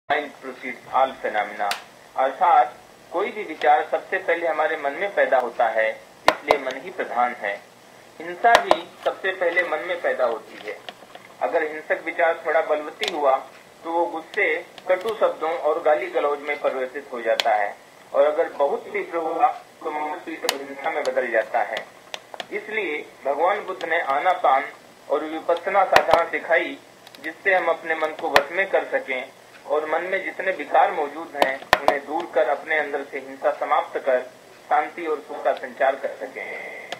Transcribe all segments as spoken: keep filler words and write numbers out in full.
Mind proceeds all phenomena, अर्थात कोई भी विचार सबसे पहले हमारे मन में पैदा होता है, इसलिए मन ही प्रधान है। हिंसा भी सबसे पहले मन में पैदा होती है। अगर हिंसक विचार थोड़ा बलवती हुआ तो वो गुस्से, कटु शब्दों और गाली गलौज में परिवर्तित हो जाता है, और अगर बहुत तीव्र हुआ तो मानसिक हिंसा में बदल जाता है। इसलिए भगवान बुद्ध ने आनापान और विपस्सना साधना सिखाई, जिससे हम अपने मन को वश में कर सकें और मन में जितने विकार मौजूद हैं उन्हें दूर कर अपने अंदर से हिंसा समाप्त कर शांति और सुख का संचार कर सकें।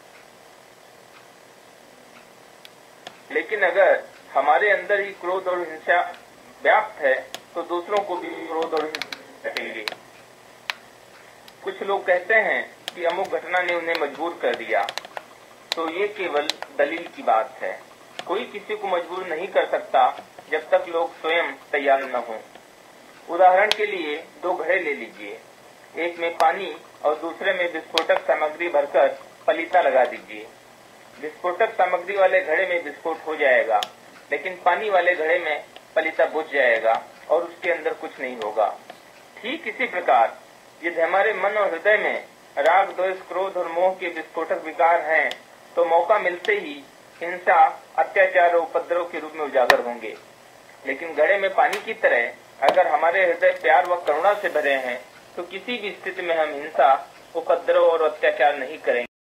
लेकिन अगर हमारे अंदर ही क्रोध और हिंसा व्याप्त है तो दूसरों को भी क्रोध और हिंसा करेंगे। कुछ लोग कहते हैं कि अमुक घटना ने उन्हें मजबूर कर दिया, तो ये केवल दलील की बात है। कोई किसी को मजबूर नहीं कर सकता जब तक लोग स्वयं तैयार न हों। उदाहरण के लिए दो घड़े ले लीजिए, एक में पानी और दूसरे में विस्फोटक सामग्री भरकर पलीता लगा दीजिए। विस्फोटक सामग्री वाले घड़े में विस्फोट हो जाएगा, लेकिन पानी वाले घड़े में पलीता बुझ जाएगा और उसके अंदर कुछ नहीं होगा। ठीक इसी प्रकार यदि हमारे मन और हृदय में राग, द्वेष, क्रोध और मोह के विस्फोटक विकार हैं, तो मौका मिलते ही हिंसा, अत्याचार और उपद्रव के रूप में उजागर होंगे। लेकिन घड़े में पानी की तरह अगर हमारे हृदय प्यार व करुणा से भरे हैं तो किसी भी स्थिति में हम हिंसा, उपद्रव और अत्याचार नहीं करेंगे।